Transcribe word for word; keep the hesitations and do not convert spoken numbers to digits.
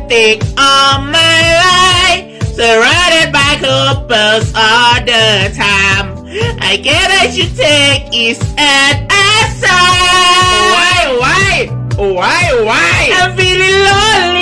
romantic all my life, surrounded by couples all the time. I guess I should take it at a time. Why, why, why, why? I'm feeling lonely.